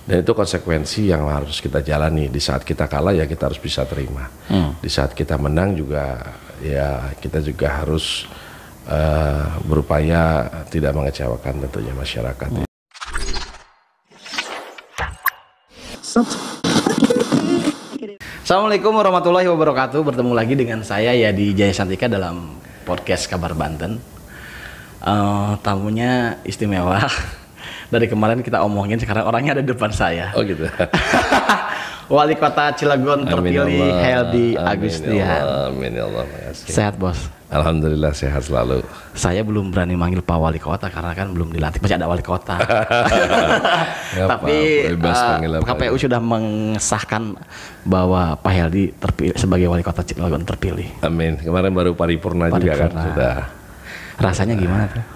Dan itu konsekuensi yang harus kita jalani. Di saat kita kalah ya kita harus bisa terima. Di saat kita menang juga ya kita juga harus berupaya tidak mengecewakan tentunya masyarakat. Assalamualaikum warahmatullahi wabarakatuh. Bertemu lagi dengan saya Yadi Jaya Santika dalam podcast Kabar Banten. Tamunya istimewa. Dari kemarin kita omongin, sekarang orangnya ada di depan saya. Oh gitu. Wali Kota Cilegon terpilih, Heldy Amin Agustian. Amin ya Allah. Makasih. Sehat bos? Alhamdulillah sehat selalu. Saya belum berani manggil Pak Wali Kota karena kan belum dilantik, masih ada Wali Kota. Tapi KPU sudah mengesahkan bahwa Pak Heldy terpilih sebagai Wali Kota Cilegon terpilih. Amin. Kemarin baru paripurna juga kan sudah. Rasanya gimana tuh?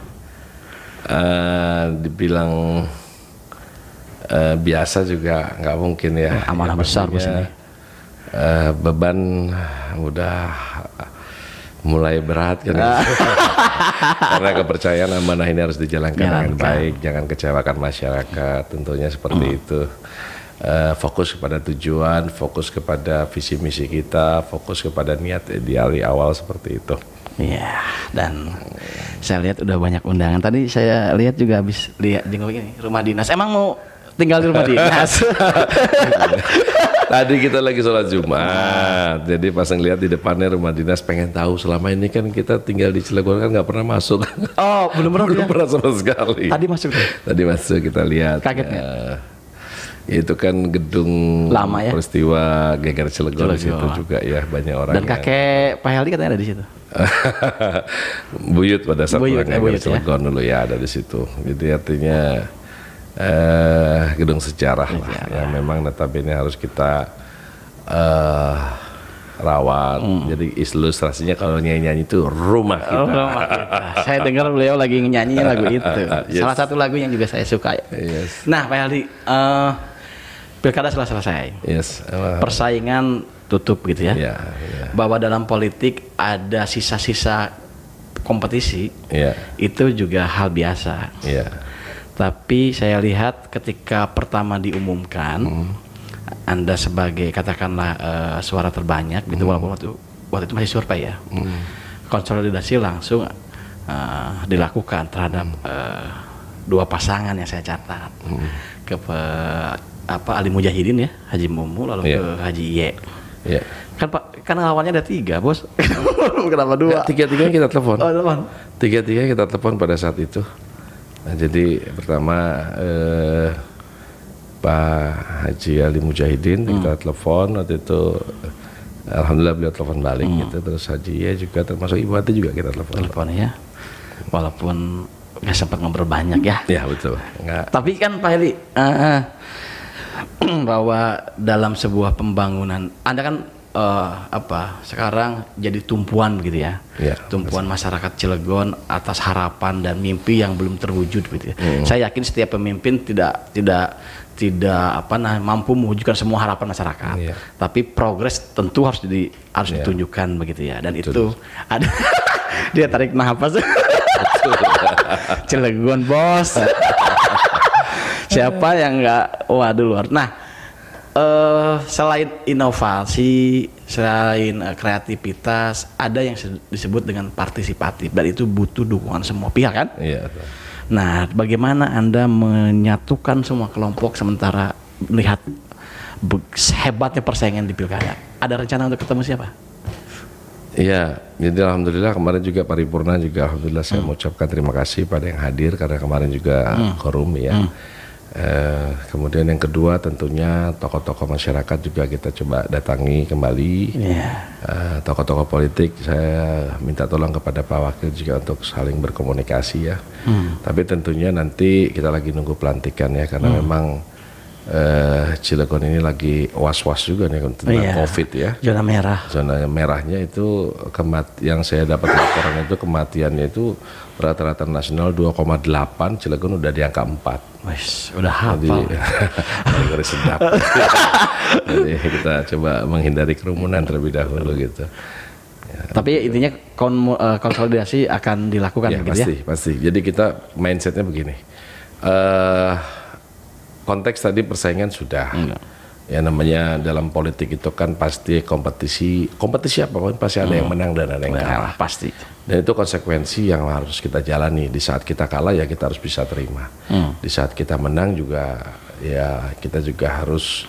Dibilang biasa juga nggak mungkin ya. Amanah besar bos ini. Beban udah mulai berat kan. Karena kepercayaan amanah ini harus dijalankan dengan baik, jangan kecewakan masyarakat, tentunya seperti itu. Fokus kepada tujuan, fokus kepada visi misi kita, fokus kepada niat ideal di awal seperti itu. Iya, dan saya lihat udah banyak undangan. Tadi saya lihat juga habis lihat jenguk ini rumah dinas. Emang mau tinggal di rumah dinas? Tadi kita lagi sholat Jumat, jadi pas ngeliat di depannya rumah dinas, pengen tahu selama ini kan kita tinggal di Cilegon kan nggak pernah masuk. Oh, belum pernah sama sekali. Tadi masuk tuh? Tadi masuk, kita lihat. Kagetnya? Itu kan gedung lama ya? Peristiwa Geger Cilegon di situ juga ya, banyak orang. Dan kakek Pak Heldy katanya ada di situ. Buyut pada saat Geger Cilegon dulu ya ada di situ. Jadi artinya gedung sejarah lah. Ya memang notabene harus kita rawat. Jadi ilustrasinya kalau nyanyi itu rumah kita. Rumah kita. Saya dengar beliau lagi nyanyi lagu itu. Salah satu lagu yang juga saya suka. Nah Pak Heldy, pilkada selesai. Persaingan tutup gitu ya. Bahwa dalam politik ada sisa-sisa kompetisi, itu juga hal biasa. Tapi saya lihat ketika pertama diumumkan, Anda sebagai katakanlah suara terbanyak gitu, walaupun waktu itu masih survei ya, konsolidasi langsung dilakukan terhadap dua pasangan yang saya catat, ke Ali Mujahidin ya, Haji Mumu, lalu ke Haji Iye. Kan awalnya ada 3 bos. Kenapa 2? Tiga-tiganya kita telepon. Oh, telepon. Tiga-tiganya kita telepon pada saat itu. Nah, jadi pertama Pak Haji Ali Mujahidin kita telepon waktu itu, alhamdulillah beliau telepon balik gitu. Terus Haji Iye juga, termasuk Ibu Hati juga kita telepon ya. Walaupun nggak sempat ngobrol banyak ya. Ya betul. Tapi kan Pak Heldy, bahwa dalam sebuah pembangunan Anda kan sekarang jadi tumpuan begitu ya, tumpuan masyarakat Cilegon atas harapan dan mimpi yang belum terwujud gitu ya. Saya yakin setiap pemimpin tidak mampu mewujudkan semua harapan masyarakat, tapi progres tentu harus ditunjukkan begitu ya. Dan itu ada dia tarik nafas. Cilegon bos. Siapa yang nggak, waduh luar. Nah, selain inovasi, selain kreativitas, ada yang disebut dengan partisipatif, dan itu butuh dukungan semua pihak kan? Nah, bagaimana Anda menyatukan semua kelompok sementara melihat hebatnya persaingan di pilkada? Ada rencana untuk ketemu siapa? Iya, jadi alhamdulillah kemarin juga paripurna juga, alhamdulillah saya mengucapkan terima kasih pada yang hadir karena kemarin juga korum ya. Kemudian yang kedua tentunya tokoh-tokoh masyarakat juga kita coba datangi kembali. Tokoh-tokoh politik saya minta tolong kepada Pak Wakil juga untuk saling berkomunikasi ya. Tapi tentunya nanti kita lagi nunggu pelantikan ya, karena memang Cilegon ini lagi was-was juga nih tentang COVID ya. Zona merah. Zona merahnya itu yang saya dapat laporan itu kematiannya itu rata-rata nasional 2,8, Cilegon udah di angka 4. Wes, udah hafal. Jadi sedap. Jadi kita coba menghindari kerumunan terlebih dahulu gitu. Tapi intinya konsolidasi akan dilakukan gitu ya? Pasti. Jadi kita mindsetnya begini. konteks tadi persaingan sudah. Ya namanya dalam politik itu kan pasti kompetisi apapun pasti ada yang menang dan ada yang kalah. Pasti. Dan itu konsekuensi yang harus kita jalani. Di saat kita kalah ya kita harus bisa terima. Di saat kita menang juga ya kita juga harus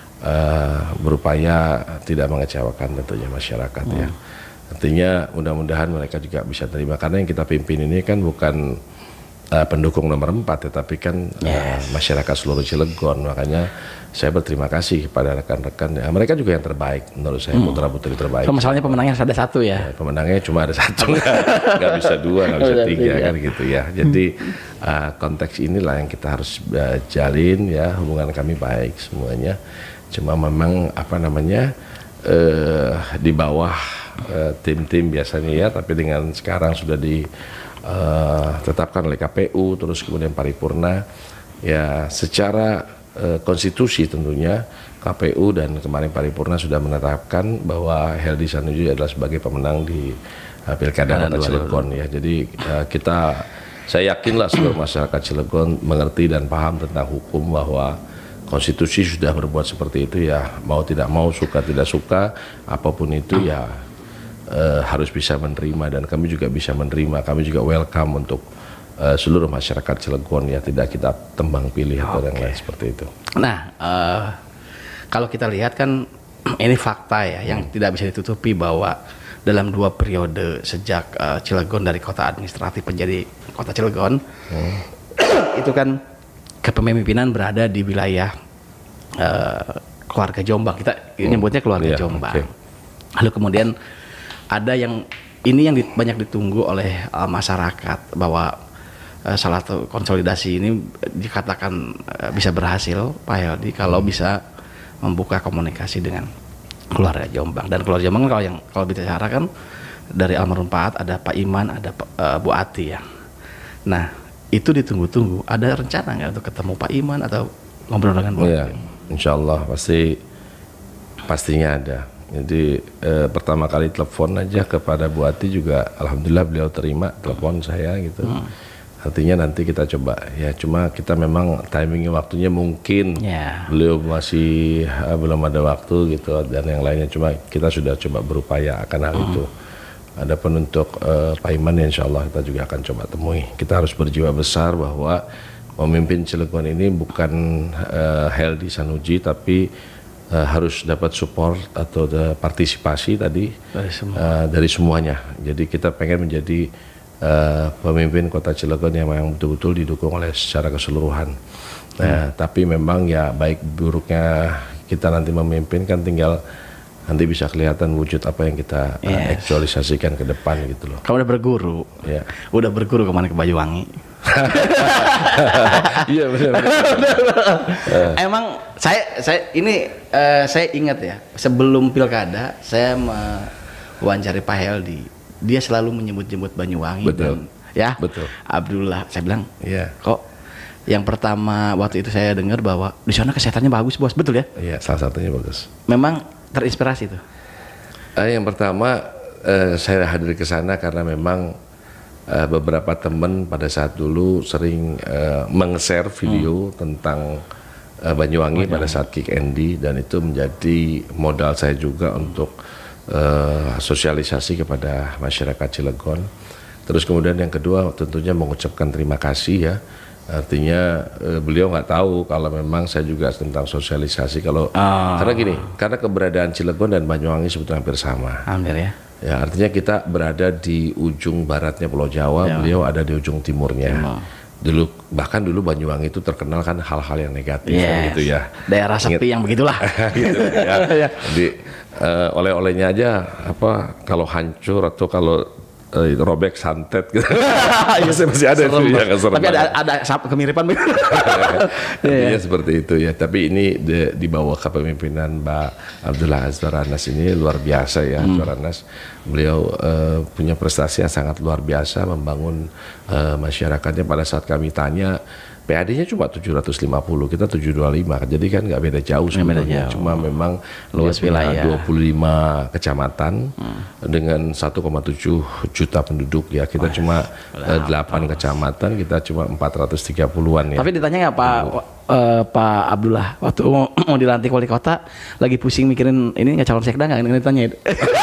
berupaya tidak mengecewakan tentunya masyarakat ya. Artinya mudah-mudahan mereka juga bisa terima karena yang kita pimpin ini kan bukan pendukung nomor 4 tetapi kan masyarakat seluruh Cilegon. Makanya saya berterima kasih kepada rekan-rekan. Ya, mereka juga yang terbaik menurut saya, putra-putri terbaik. Masalahnya pemenangnya ada satu ya? Pemenangnya cuma ada satu, nggak bisa 2, nggak bisa 3 kan gitu ya. Jadi konteks inilah yang kita harus jalin ya, hubungan kami baik semuanya. Cuma memang apa namanya di bawah tim-tim biasanya ya, tapi dengan sekarang sudah ditetapkan oleh KPU, terus kemudian paripurna ya secara konstitusi tentunya KPU dan kemarin paripurna sudah menetapkan bahwa Heldy Sanusi adalah sebagai pemenang di Pilkada Kota Cilegon ya. Jadi saya yakinlah seluruh masyarakat Cilegon mengerti dan paham tentang hukum bahwa konstitusi sudah berbuat seperti itu ya, mau tidak mau, suka tidak suka, apapun itu ya harus bisa menerima dan kami juga bisa menerima. Kami juga welcome untuk seluruh masyarakat Cilegon ya, tidak kita tembang pilih atau yang lain seperti itu. Nah, kalau kita lihat kan ini fakta ya yang tidak bisa ditutupi bahwa dalam 2 periode sejak Cilegon dari kota administratif menjadi kota Cilegon itu kan kepemimpinan berada di wilayah keluarga Jombang, kita nyebutnya keluarga Jombang. Lalu kemudian ada yang banyak ditunggu oleh masyarakat bahwa salah satu konsolidasi ini dikatakan bisa berhasil Pak Heldy kalau bisa membuka komunikasi dengan keluarga Jombang. Dan keluarga Jombang kalau bicara kan dari almarhum Pak At, ada Pak Iman, ada Bu Ati ya. Nah itu ditunggu-tunggu, ada rencana nggak untuk ketemu Pak Iman atau ngobrol dengan Bu Ati? Insya Allah pastinya ada. Jadi pertama kali telepon aja kepada Bu Ati juga alhamdulillah beliau terima telepon saya gitu. Artinya nanti kita coba ya, cuma kita memang timingnya waktunya mungkin beliau masih belum ada waktu gitu dan yang lainnya, cuma kita sudah coba berupaya akan hal itu. Adapun untuk Pak Iman ya insya Allah kita juga akan coba temui. Kita harus berjiwa besar bahwa memimpin Cilegon ini bukan Heldy Sanusi tapi harus dapat support atau partisipasi tadi dari semuanya. Jadi kita pengen menjadi pemimpin kota Cilegon yang memang betul-betul didukung oleh secara keseluruhan. Nah, tapi memang ya baik buruknya kita nanti memimpin kan tinggal nanti bisa kelihatan wujud apa yang kita aktualisasikan ke depan gitu loh. Kamu udah berguru, udah berguru kemana, ke Banyuwangi? Iya benar. Emang saya ingat ya, sebelum pilkada saya mewawancari Pak Heldy. Dia selalu menyebut-nyebut Banyuwangi. Betul. Betul. Abdullah, saya bilang, kok yang pertama waktu itu saya dengar bahwa di sana kesehatannya bagus, Bos. Betul ya? Iya, salah satunya bagus. Memang terinspirasi tuh. Yang pertama saya hadir ke sana karena memang beberapa teman pada saat dulu sering meng-share video tentang Banyuwangi pada saat Kick Andy, dan itu menjadi modal saya juga untuk sosialisasi kepada masyarakat Cilegon. Terus kemudian yang kedua tentunya mengucapkan terima kasih ya. Artinya beliau nggak tahu kalau memang saya juga tentang sosialisasi karena gini, karena keberadaan Cilegon dan Banyuwangi sebetulnya hampir sama. Hampir ya. Ya, artinya kita berada di ujung baratnya Pulau Jawa, beliau ada di ujung timurnya. Bahkan dulu Banyuwangi itu terkenal kan hal-hal yang negatif gitu ya. Daerah sepi yang begitulah. Gitu, ya. Jadi oleh-olehnya aja kalau hancur atau kalau robek santet gitu. masih ada itu ya, tapi ada kemiripan. Artinya seperti itu ya. Tapi ini di bawah kepemimpinan Mbak Abdullah Azwar Anas ini luar biasa ya. Azwar Anas beliau punya prestasi yang sangat luar biasa membangun masyarakatnya. Pada saat kami tanya PAD-nya cuma 750, kita 725, jadi kan nggak beda jauh sebenarnya. Cuma memang luas wilayah 25 kecamatan dengan 1,7 juta penduduk ya. Kita cuma 8 kecamatan, kita cuma 430-an ya. Tapi ditanya nggak Pak Abdullah waktu mau dilantik wali kota, lagi pusing mikirin ini nggak calon sekda nggak? Ini ditanya itu.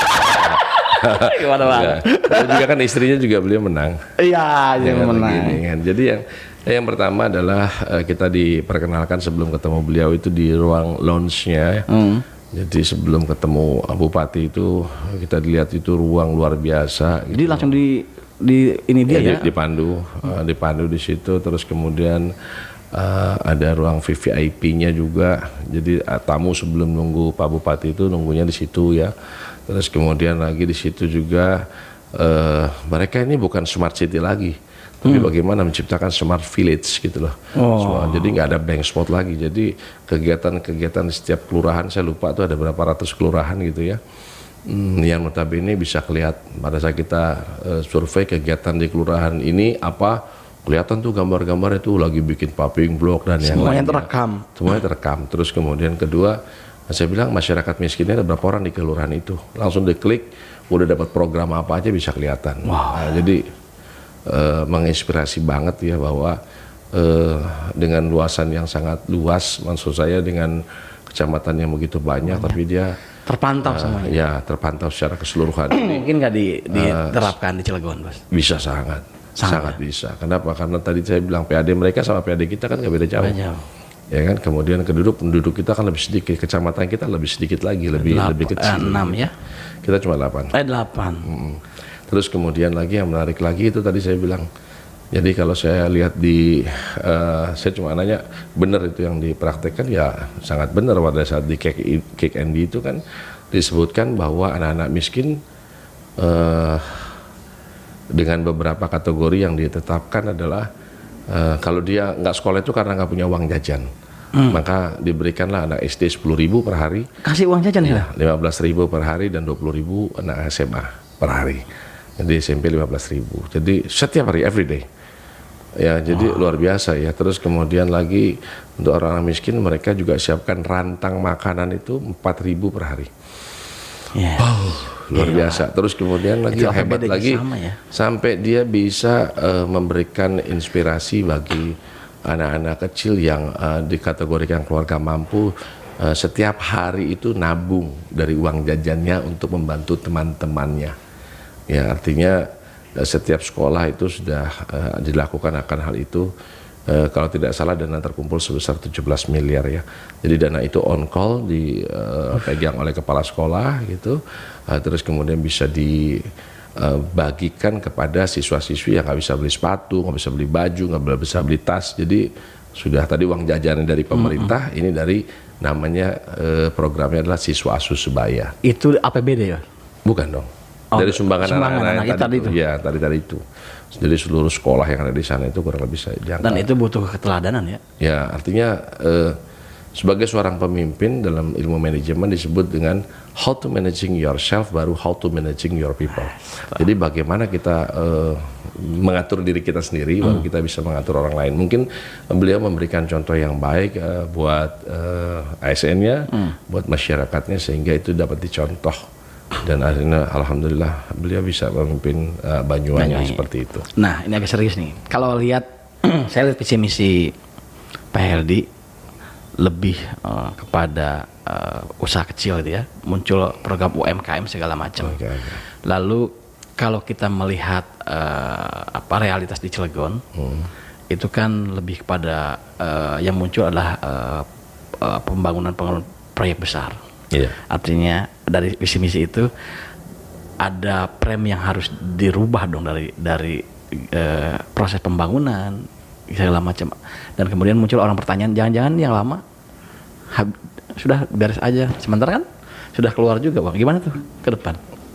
Gimana Bang? Juga kan istrinya juga beliau menang. Iya, dia menang. Kan. Jadi yang pertama adalah kita diperkenalkan sebelum ketemu beliau itu di ruang lounge-nya. Jadi sebelum ketemu Bupati itu kita dilihat itu ruang luar biasa. Jadi langsung di ini dia ya? Dipandu di situ, terus kemudian ada ruang VVIP-nya juga. Jadi tamu sebelum nunggu Pak Bupati itu nunggunya di situ ya. Terus kemudian lagi di situ juga mereka ini bukan smart city lagi. Tapi bagaimana menciptakan smart village gitu loh. Jadi nggak ada blank spot lagi. Jadi kegiatan-kegiatan di setiap kelurahan, saya lupa tuh ada berapa ratus kelurahan gitu ya. Yang notabene bisa kelihatan pada saat kita survei kegiatan di kelurahan ini apa, kelihatan tuh gambar-gambar itu lagi bikin paving block dan yang lainnya. Semuanya terekam. Terus kemudian kedua, saya bilang masyarakat miskinnya ada berapa orang di kelurahan itu. Langsung diklik, udah dapat program apa aja bisa kelihatan. Nah, jadi menginspirasi banget ya bahwa dengan luasan yang sangat luas, maksud saya dengan kecamatan yang begitu banyak, tapi dia terpantau semuanya. Ya, terpantau secara keseluruhan. Mungkin nggak diterapkan di Cilegon, Bos? Bisa sangat bisa. Kenapa? Karena tadi saya bilang PAD mereka sama PAD kita kan nggak beda jauh. Ya kan, kemudian penduduk kita kan lebih sedikit, kecamatan kita lebih sedikit lagi, lebih kecil. 6 ya? Kita cuma 8. 8. Terus kemudian lagi yang menarik lagi itu tadi saya bilang, jadi kalau saya lihat saya cuma nanya, benar itu yang dipraktekkan? Ya sangat benar. Pada saat di Cake Andy itu kan disebutkan bahwa anak-anak miskin dengan beberapa kategori yang ditetapkan adalah kalau dia nggak sekolah itu karena nggak punya uang jajan, maka diberikanlah anak SD 10.000 per hari. Kasih uang jajan ya? 15.000 per hari dan 20.000 anak SMA per hari. Di SMP 15.000. Jadi setiap hari, everyday. Ya, jadi luar biasa ya. Terus kemudian lagi untuk orang miskin mereka juga siapkan rantang makanan itu 4.000 per hari. Luar biasa. Terus kemudian lagi yang hebat lagi sampai dia bisa memberikan inspirasi bagi anak-anak kecil yang dikategorikan keluarga mampu. Setiap hari itu nabung dari uang jajannya untuk membantu teman-temannya. Ya, artinya setiap sekolah itu sudah dilakukan akan hal itu. Kalau tidak salah dana terkumpul sebesar 17 miliar ya. Jadi dana itu on call dipegang oleh kepala sekolah gitu. Terus kemudian bisa dibagikan kepada siswa-siswi yang nggak bisa beli sepatu, nggak bisa beli baju, nggak bisa beli tas. Jadi sudah tadi uang jajan dari pemerintah, ini dari namanya programnya adalah Siswa Asuh Sebaya. Itu APBD ya? Bukan dong. Dari sumbangan anak-anak tadi itu. Ya, tadi itu. Jadi seluruh sekolah yang ada di sana itu kurang lebih bisa jangkau. Dan itu butuh keteladanan ya? Ya, artinya sebagai seorang pemimpin dalam ilmu manajemen disebut dengan how to managing yourself baru how to managing your people. Jadi bagaimana kita mengatur diri kita sendiri baru kita bisa mengatur orang lain. Mungkin beliau memberikan contoh yang baik buat ASN-nya, buat masyarakatnya sehingga itu dapat dicontoh. Dan akhirnya alhamdulillah beliau bisa memimpin Banyuwangi seperti itu. Nah, ini agak serius nih. Kalau lihat saya lihat visi misi Pak Heldy lebih kepada usaha kecil gitu ya. Muncul program UMKM segala macam. Lalu kalau kita melihat realitas di Cilegon, itu kan lebih kepada yang muncul adalah pembangunan proyek besar. Artinya dari visi misi itu ada prem yang harus dirubah dong dari proses pembangunan segala macam. Dan kemudian muncul orang pertanyaan, jangan-jangan yang lama sudah beres aja, sementara kan sudah keluar juga, Bang. Gimana tuh ke depan?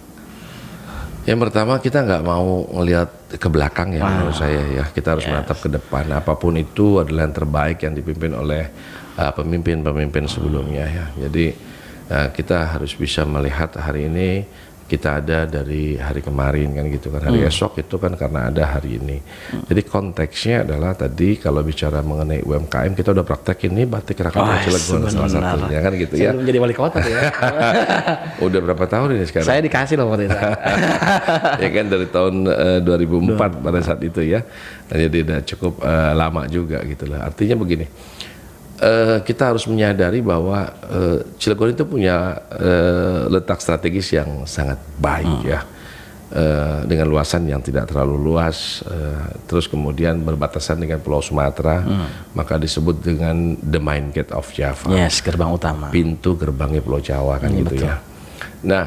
Yang pertama kita nggak mau ngelihat ke belakang ya, menurut saya ya. Kita harus menatap ke depan. Apapun itu adalah yang terbaik yang dipimpin oleh pemimpin-pemimpin sebelumnya ya. Jadi kita harus bisa melihat hari ini kita ada dari hari kemarin kan gitu kan, hari esok itu kan karena ada hari ini. Jadi konteksnya adalah tadi kalau bicara mengenai UMKM kita udah praktek ini batik Krakatau Cilegon salah satunya kan gitu ya. Saya belum jadi wali kota tuh ya. Udah berapa tahun ini sekarang? Saya dikasih loh waktu itu. Ya kan dari tahun 2004 pada saat itu ya. Jadi udah cukup lama juga gitu lah. Artinya begini. Kita harus menyadari bahwa Cilegon itu punya letak strategis yang sangat baik ya, dengan luasan yang tidak terlalu luas, terus kemudian berbatasan dengan Pulau Sumatera, maka disebut dengan the main gate of Java. Yes, gerbang utama. Pintu gerbangnya Pulau Jawa kan gitu betul. Ya. Nah,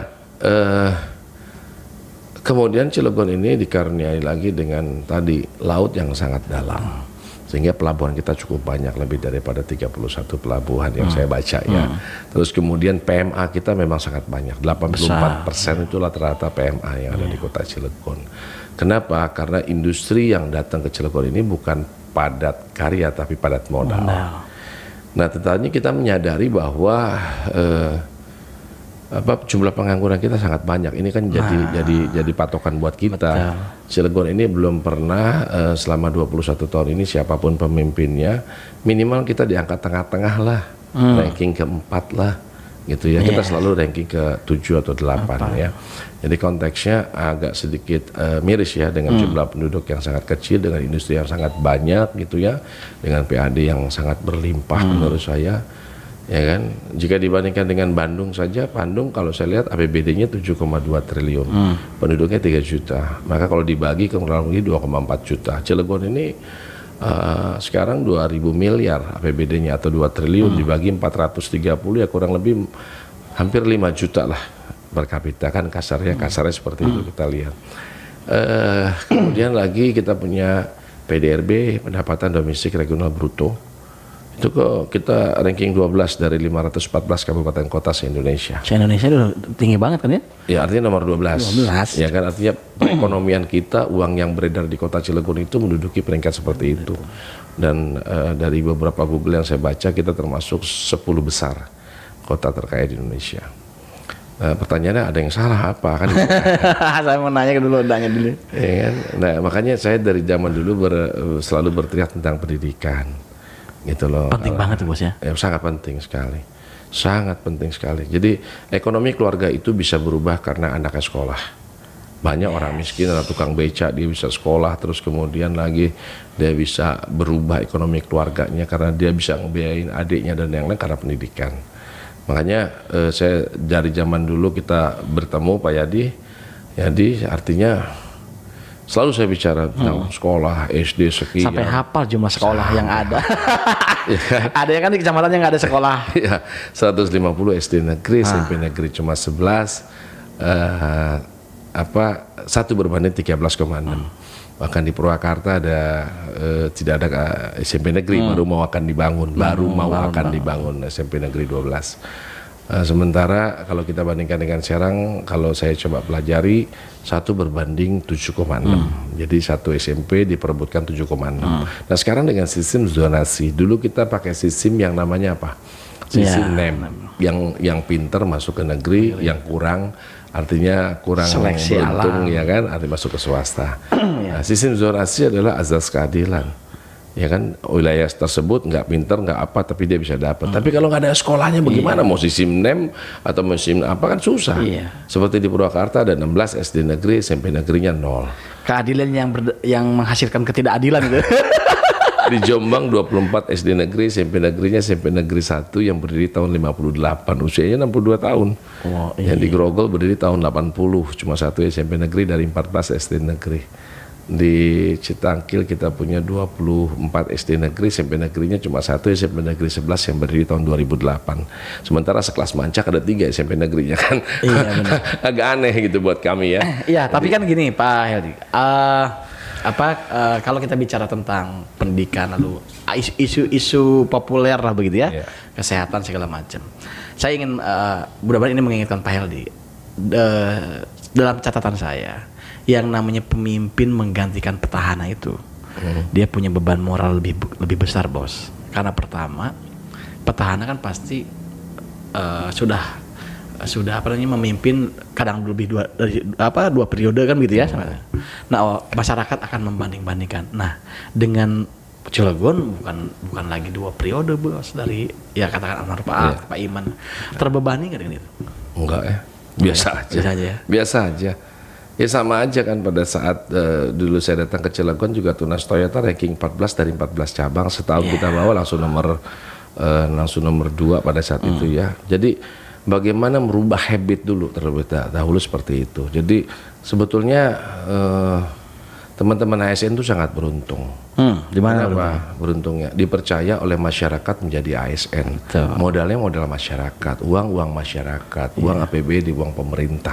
kemudian Cilegon ini dikaruniai lagi dengan tadi laut yang sangat dalam. Sehingga pelabuhan kita cukup banyak, lebih daripada 31 pelabuhan yang saya baca ya. Terus kemudian PMA kita memang sangat banyak, 84% itu rata-rata PMA yang ada di kota Cilegon. Kenapa? Karena industri yang datang ke Cilegon ini bukan padat karya tapi padat modal. Nah tentunya kita menyadari bahwa jumlah pengangguran kita sangat banyak. Ini kan jadi patokan buat kita. Betul. Cilegon ini belum pernah selama 21 tahun ini siapapun pemimpinnya minimal kita di angka tengah-tengah lah, ranking keempat lah gitu ya. Kita selalu ranking ke 7 atau 8 ya. Jadi konteksnya agak sedikit miris ya dengan jumlah penduduk yang sangat kecil, dengan industri yang sangat banyak gitu ya, dengan PAD yang sangat berlimpah menurut saya. Ya kan, jika dibandingkan dengan Bandung saja, Bandung kalau saya lihat APBD-nya 7,2 triliun, penduduknya 3 juta, maka kalau dibagi kurang lebih 2,4 juta. Cilegon ini sekarang 2.000 miliar APBD-nya atau 2 triliun dibagi 430 ya kurang lebih hampir 5 juta lah per kapita kan kasarnya seperti itu kita lihat. Kemudian lagi kita punya PDRB, pendapatan domestik regional bruto. Itu kok kita ranking 12 dari 514 kabupaten kota se-Indonesia. Se-Indonesia itu tinggi banget kan ya? Ya artinya nomor 12. Ya kan artinya perekonomian kita, uang yang beredar di kota Cilegon itu menduduki peringkat seperti itu. Dan dari beberapa Google yang saya baca kita termasuk 10 besar kota terkaya di Indonesia. Pertanyaannya ada yang salah apa kan? Saya mau nanya dulu. Ya kan? Nah makanya saya dari zaman dulu selalu berteriak tentang pendidikan. Gitu loh. Penting banget tuh bos ya. Sangat penting sekali, sangat penting sekali. Jadi ekonomi keluarga itu bisa berubah karena anaknya sekolah. Banyak orang miskin atau tukang beca dia bisa sekolah, terus kemudian lagi dia bisa berubah ekonomi keluarganya karena dia bisa ngebiayain adiknya dan yang lain karena pendidikan. Makanya saya dari zaman dulu kita bertemu Pak Yadi, artinya selalu saya bicara tentang sekolah SD sekian. Sampai hafal jumlah sekolah yang ada. Ada yang kan di kecamatan yang nggak ada sekolah. Ya, 150 SD negeri, SMP negeri cuma 11. Satu berbanding 13,6. Bahkan di Purwakarta ada tidak ada SMP negeri baru mau akan dibangun, SMP negeri 12. Sementara kalau kita bandingkan dengan Serang, kalau saya coba pelajari 1 berbanding 7,6. Jadi 1 SMP diperebutkan 7,6. Nah sekarang dengan sistem zonasi, dulu kita pakai sistem yang namanya apa? Sistem NEM. Yang pinter masuk ke negeri, yang kurang artinya kurang beruntung ya kan, artinya masuk ke swasta. Nah, sistem zonasi adalah azas keadilan. Ya kan wilayah tersebut nggak pinter nggak apa tapi dia bisa dapat. Tapi kalau nggak ada sekolahnya bagaimana mau sistem NEM atau sistem apa kan susah. Seperti di Purwakarta ada 16 SD negeri, SMP negerinya 0. Keadilan yang menghasilkan ketidakadilan gitu. Di Jombang 24 SD negeri, SMP negerinya SMP negeri 1 yang berdiri tahun 58, usianya 62 tahun. Yang di Grogol berdiri tahun 80, cuma 1 SMP negeri dari 14 SD negeri. Di Citangkil kita punya 24 SD negeri, SMP negerinya cuma 1, SMP negeri 11 yang berdiri tahun 2008. Sementara sekelas Mancak ada 3 SMP negerinya kan. Iya benar. Agak aneh gitu buat kami ya. Iya, tapi kan gini Pak Heldi. Kalau kita bicara tentang pendidikan lalu isu-isu populer lah begitu ya, kesehatan segala macam. Saya ingin mudah-mudahan ini mengingatkan Pak Heldi. Dalam catatan saya, yang namanya pemimpin menggantikan petahana itu, dia punya beban moral lebih besar bos. Karena pertama, petahana kan pasti sudah sudah memimpin kadang lebih dua periode kan gitu ya. Nah, masyarakat akan membanding-bandingkan. Nah, dengan Cilegon bukan lagi 2 periode bos, dari ya katakan almarhum Pak Iman, terbebani nggak dengan itu? Enggak ya, biasa aja. Biasa aja. Ya sama aja kan pada saat dulu saya datang ke Cilegon juga Tunas Toyota ranking 14 dari 14 cabang, setahun kita bawa langsung nomor 2 pada saat itu ya. Jadi bagaimana merubah habit dulu terlebih dahulu seperti itu. Jadi sebetulnya teman-teman ASN itu sangat beruntung. Di mana beruntungnya? Dipercaya oleh masyarakat menjadi ASN. Betul. Modalnya modal masyarakat, uang masyarakat, uang APBD, uang pemerintah.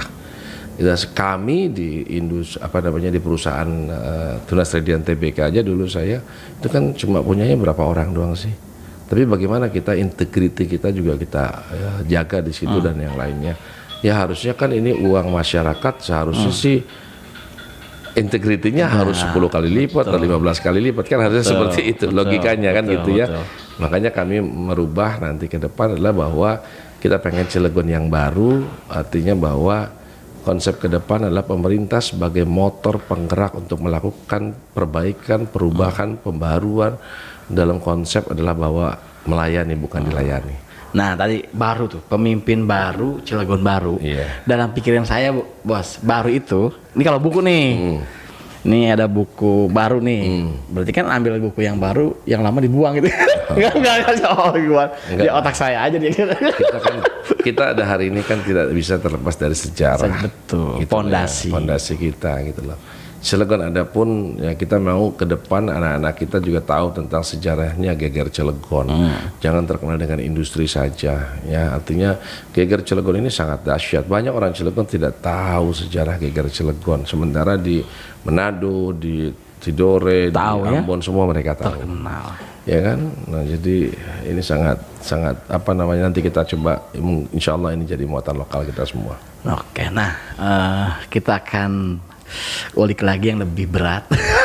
Kami di di perusahaan Tunas Radian Tbk aja dulu saya itu kan cuma punyanya berapa orang doang sih. Tapi bagaimana kita integriti kita juga kita jaga di situ dan yang lainnya. Ya harusnya kan ini uang masyarakat, seharusnya sih integritinya harus 10 kali lipat atau 15 kali lipat kan, harusnya seperti itu logikanya kan gitu ya. Makanya kami merubah nanti ke depan adalah bahwa kita pengen Cilegon yang baru, artinya bahwa konsep ke depan adalah pemerintah sebagai motor penggerak untuk melakukan perbaikan, perubahan, pembaruan, dalam konsep adalah bahwa melayani bukan dilayani. Nah tadi baru tuh, pemimpin baru, Cilegon baru. Dalam pikiran saya bos, baru itu, ini kalau buku nih, ini ada buku baru nih, berarti kan ambil buku yang baru, yang lama dibuang gitu. Enggak di otak saya aja dia. Kita ada hari ini kan tidak bisa terlepas dari sejarah. Betul. Gitu fondasi kita gitu loh. Cilegon ada pun ya kita mau ke depan anak-anak kita juga tahu tentang sejarahnya Geger Cilegon. Jangan terkenal dengan industri saja ya. Artinya Geger Cilegon ini sangat dahsyat. Banyak orang Cilegon tidak tahu sejarah Geger Cilegon. Sementara di Manado, di Tidore, di Ambon semua mereka tahu. Terkenal. Ya kan? Nah, jadi ini sangat nanti kita coba insya Allah ini jadi muatan lokal kita semua. Oke, nah kita akan ulik lagi yang lebih berat.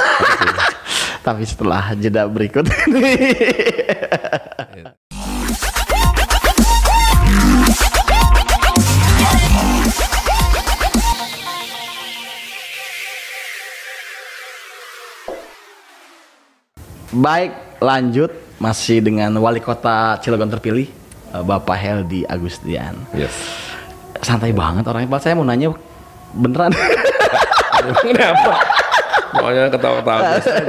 Tapi setelah jeda berikut ini. Baik, lanjut masih dengan Wali Kota Cilegon terpilih, Bapak Heldy Agustian. Yes. Santai banget orangnya. Pak, saya mau nanya beneran. Kenapa? Maunya ketawa-ketawa.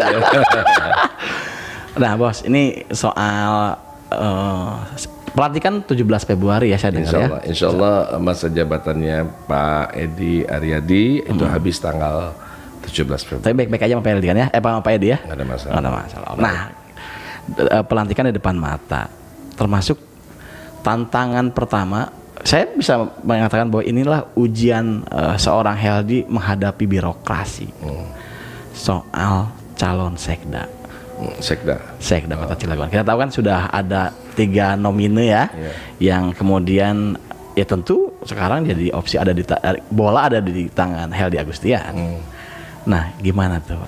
Nah bos, ini soal pelantikan 17 Februari ya saya dengar ya. Insya Allah masa jabatannya Pak Edi Aryadi itu habis tanggal 17 Februari. Tapi baik-baik aja sama Pak Edi kan ya? Pak Edi ya? Nggak ada masalah. Nggak ada masalah. Nah, pelantikan di depan mata, termasuk tantangan pertama. Saya bisa mengatakan bahwa inilah ujian seorang Heldy menghadapi birokrasi soal calon sekda. Sekda Kota Cilegon. Kita tahu kan sudah ada 3 nomine ya, yang kemudian ya tentu sekarang jadi opsi ada di bola ada di tangan Heldy Agustian. Nah, gimana tuh Pak?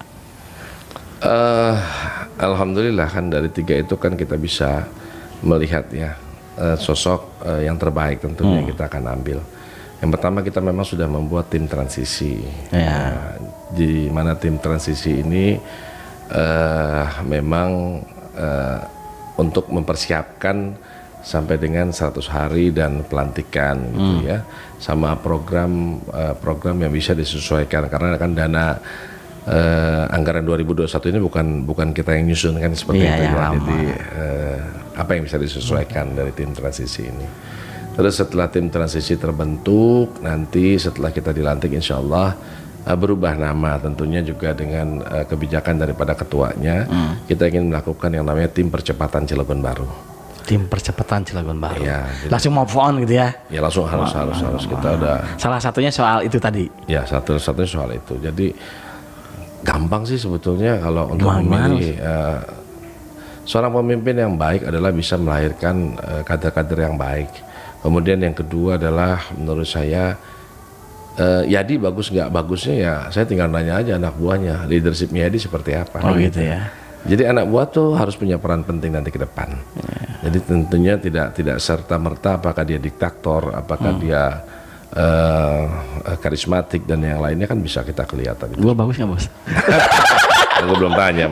Alhamdulillah kan dari 3 itu kan kita bisa melihat ya. Sosok yang terbaik tentunya kita akan ambil. Yang pertama kita memang sudah membuat tim transisi di mana tim transisi ini memang untuk mempersiapkan sampai dengan 100 hari dan pelantikan gitu ya, sama program yang bisa disesuaikan karena kan dana anggaran 2021 ini bukan kita yang nyusun kan seperti itu ya. Jadi apa yang bisa disesuaikan dari tim transisi ini. Terus setelah tim transisi terbentuk, nanti setelah kita dilantik insya Allah berubah nama tentunya juga dengan kebijakan daripada ketuanya. Kita ingin melakukan yang namanya tim percepatan Cilegon baru. Tim percepatan Cilegon baru. Ya, langsung move on gitu ya? Ya langsung harus kita udah. Salah satunya soal itu tadi. Ya satunya soal itu. Jadi gampang sih sebetulnya kalau untuk memilih seorang pemimpin yang baik adalah bisa melahirkan kader-kader yang baik. Kemudian yang kedua adalah menurut saya Yadi bagus nggak bagusnya ya saya tinggal nanya aja anak buahnya leadershipnya Yadi seperti apa. Oh gitu ya. Jadi anak buah tuh harus punya peran penting nanti ke depan. Jadi tentunya tidak serta merta apakah dia diktator, apakah dia karismatik dan yang lainnya kan bisa kita kelihatan. Gua bagus nggak bos? Aku belum tanya.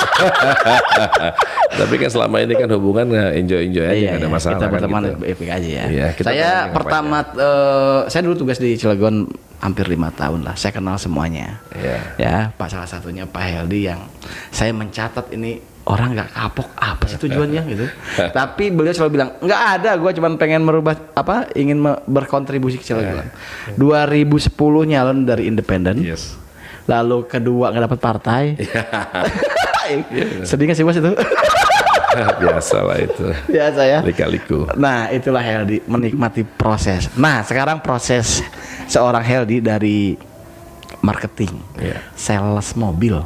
Tapi kan selama ini kan hubungan enjoy aja, nggak ada masalah. Kita berteman kan, gitu. epic aja ya. Iya, Saya pertama, saya dulu tugas di Cilegon hampir 5 tahun lah. Saya kenal semuanya. Ya, Pak, salah satunya Pak Heldi yang saya mencatat ini orang nggak kapok apa sih tujuannya gitu. Tapi beliau selalu bilang nggak ada, gue cuma pengen merubah ingin berkontribusi ke Cilegon. 2010 nyalon dari independen. Lalu kedua nggak dapat partai. Sedih nggak sih bos itu? Biasa lah itu. Biasa ya. Lika-liku. Nah itulah Heldi, menikmati proses. Nah sekarang proses seorang Heldi dari marketing, sales mobil.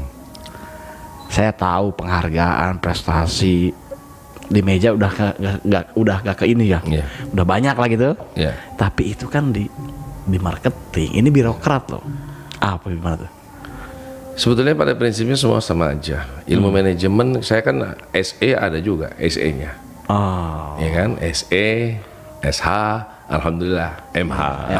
Saya tahu penghargaan, prestasi di meja udah gak ke ini ya. Udah banyak lah gitu. Tapi itu kan di marketing. Ini birokrat loh. Apa gimana tuh? Sebetulnya pada prinsipnya semua sama aja. Ilmu manajemen saya kan SE ada juga SE-nya. Ya kan? SE, SH, alhamdulillah MH.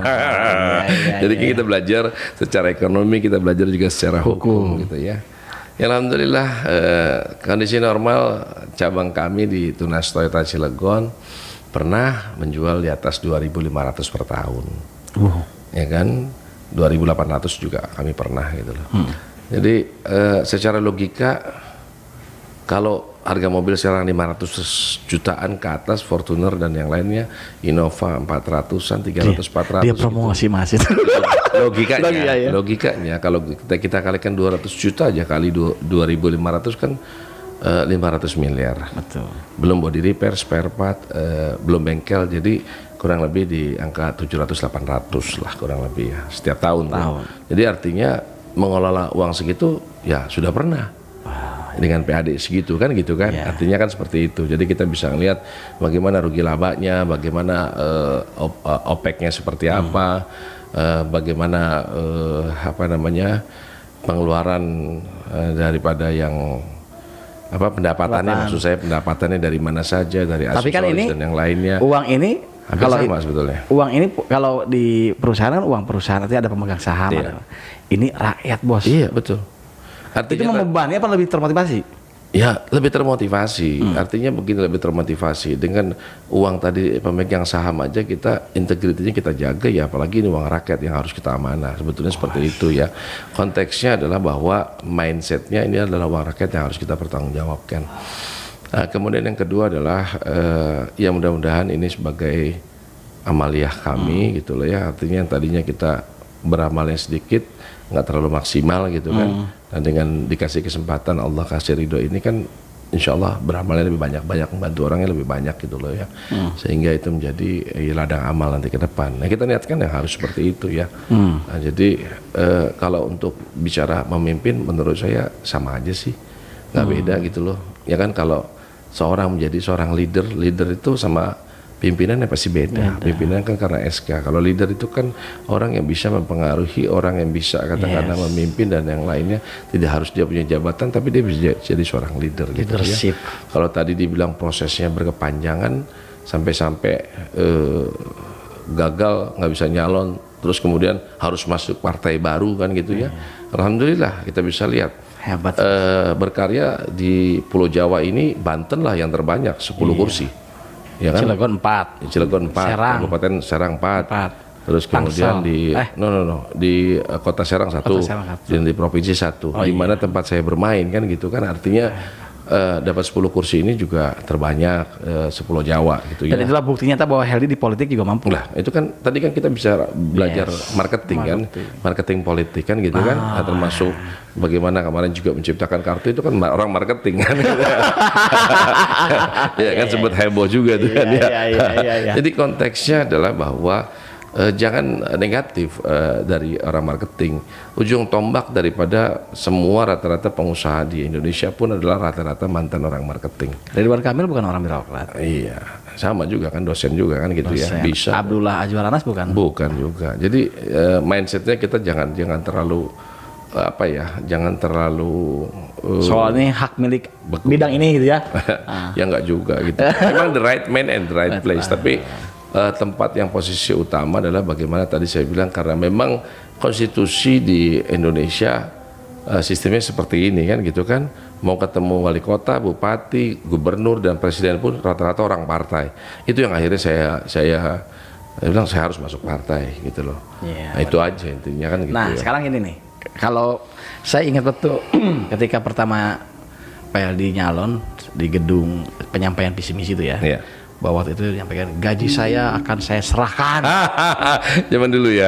Jadi kita belajar secara ekonomi, kita belajar juga secara hukum gitu ya. Ya, alhamdulillah kondisi normal cabang kami di Tunas Toyota Cilegon pernah menjual di atas 2.500 per tahun. Ya kan? 2.800 juga kami pernah gitu loh. Jadi secara logika kalau harga mobil sekarang 500 jutaan ke atas, Fortuner dan yang lainnya, Innova 400-an, 300, 400. Dia promosi masih. Logikanya kalau kita kalikan 200 juta aja kali 2.500 kan 500 miliar. Betul. Belum body repair, spare part, belum bengkel, jadi kurang lebih di angka 700-800 lah kurang lebih ya setiap tahun. Jadi artinya mengelola uang segitu ya sudah pernah dengan PAD segitu kan gitu kan. Artinya kan seperti itu. Jadi kita bisa ngelihat bagaimana rugi labanya, bagaimana OPEC-nya seperti apa, bagaimana pengeluaran daripada yang pendapatannya, maksud saya pendapatannya dari mana saja, dari aksesoris dan yang lainnya. Uang ini kalau sama sebetulnya. Uang ini kalau di perusahaan kan uang perusahaan, nanti ada pemegang saham. Ini rakyat bos. Iya betul. Artinya itu membebani apa lebih termotivasi? Ya lebih termotivasi. Artinya begini, lebih termotivasi dengan uang tadi pemegang saham aja kita integritinya kita jaga ya, apalagi ini uang rakyat yang harus kita amanah. Sebetulnya seperti itu ya. Konteksnya adalah bahwa mindsetnya ini adalah uang rakyat yang harus kita pertanggungjawabkan. Nah, kemudian yang kedua adalah ya mudah-mudahan ini sebagai amaliyah kami gitu loh ya. Artinya yang tadinya kita beramalnya sedikit, nggak terlalu maksimal gitu kan. Dan dengan dikasih kesempatan Allah kasih ridho ini kan insya Allah beramalnya lebih banyak, membantu orangnya lebih banyak gitu loh ya. Sehingga itu menjadi ladang amal nanti ke depan. Nah kita niatkan yang harus seperti itu ya. Nah, jadi kalau untuk bicara memimpin menurut saya sama aja sih, nggak beda gitu loh. Ya kan kalau seorang menjadi seorang leader itu sama pimpinan yang pasti beda. Pimpinan kan karena SK. Kalau leader itu kan orang yang bisa mempengaruhi, orang yang bisa katakanlah memimpin dan yang lainnya. Tidak harus dia punya jabatan, tapi dia bisa jadi seorang leader gitu ya. Kalau tadi dibilang prosesnya berkepanjangan sampai gagal nggak bisa nyalon, terus kemudian harus masuk partai baru kan gitu ya. Alhamdulillah kita bisa lihat. Hebat. Berkarya di Pulau Jawa ini Banten lah yang terbanyak 10 kursi. Ya kan? Cilegon 4, Kabupaten Serang 4. Terus kemudian di Kota Serang 1 dan di Provinsi 1. Di mana tempat saya bermain kan gitu kan, artinya dapat 10 kursi ini juga terbanyak Pulau Jawa gitu ya. Dan itulah bukti nyata bahwa Heldi di politik juga mampu. Lah, itu kan tadi kan kita bisa belajar marketing kan, marketing politik kan gitu kan, termasuk bagaimana kemarin juga menciptakan kartu itu kan orang marketing kan. Ya kan sempat heboh juga tuh kan ya. Jadi konteksnya adalah bahwa jangan negatif dari orang marketing. Ujung tombak daripada semua rata-rata pengusaha di Indonesia pun adalah rata-rata mantan orang marketing. Ridwan Kamil bukan orang birokrat. Iya, sama juga kan, dosen juga kan gitu ya. Bisa. Abdullah Azwar Anas bukan? Bukan juga. Jadi mindsetnya kita jangan terlalu apa ya, jangan terlalu soalnya hak milik bidang ini gitu ya. Ya nggak juga gitu. Memang the right man and the right place, tapi tempat yang posisi utama adalah bagaimana tadi saya bilang, karena memang konstitusi di Indonesia sistemnya seperti ini kan gitu kan. Mau ketemu wali kota, bupati, gubernur dan presiden pun rata-rata orang partai. Itu yang akhirnya saya bilang saya harus masuk partai gitu loh. Nah, itu aja intinya kan gitu. Nah, ya. Sekarang ini nih. Kalau saya ingat betul ketika pertama PLD nyalon di gedung penyampaian visi misi itu ya, bahwa waktu itu menyampaikan gaji saya akan saya serahkan. Zaman dulu ya.